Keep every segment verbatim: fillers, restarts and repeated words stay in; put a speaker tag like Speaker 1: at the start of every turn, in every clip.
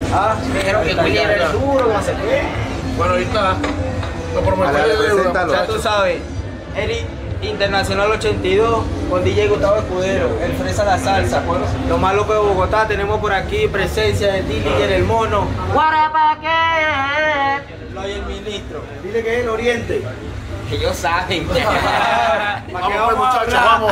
Speaker 1: Ah, me dijeron que Willy era el duro, no sé qué.
Speaker 2: Bueno, ahí está. Lo prometí.
Speaker 1: Ya tú sabes, Eric Internacional ochenta y dos con D J Gustavo Escudero, el Fresa La Salsa. Lo más loco de Bogotá, tenemos por aquí presencia de Dillinger el Mono. ¿Para qué? Lo hay el ministro.
Speaker 2: Dile que es el Oriente.
Speaker 1: Que ellos saben.
Speaker 2: Vamos pues, muchachos, vamos.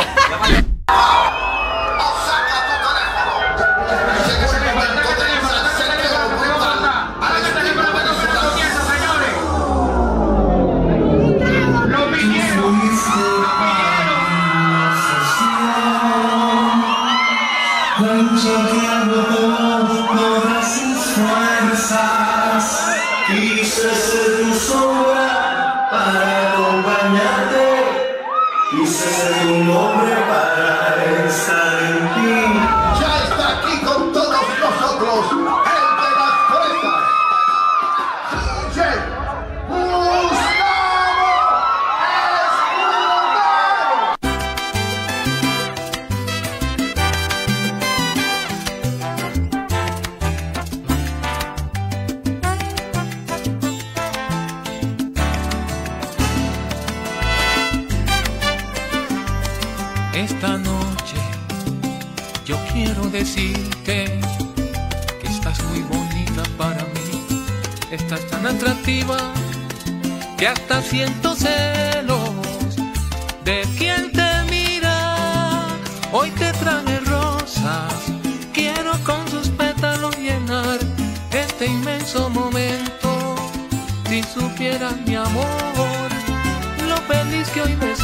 Speaker 3: Quise ser tu sombra para acompañarte, quise ser tu nombre para estar en ti. Ya está aquí con todos nosotros, el de las fresas, D J Gustavo
Speaker 4: Esta noche yo quiero decirte que estás muy bonita para mí. Estás tan atractiva que hasta siento celos de quien te mira. Hoy te traje rosas, quiero con sus pétalos llenar este inmenso momento. Si supieras mi amor, lo feliz que hoy me